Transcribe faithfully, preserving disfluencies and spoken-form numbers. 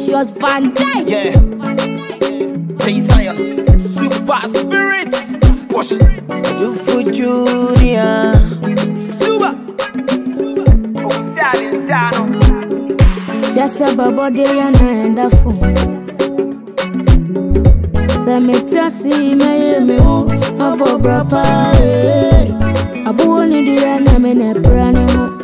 Precious Vandyke. Yeah. Hey Zion, super spirit. Push. Adofo Junior. Super. Owusad insano. Yes, a body and I end up for. Let me tell you, me me oh, Obra pa. Abu ni dia na me ne prano.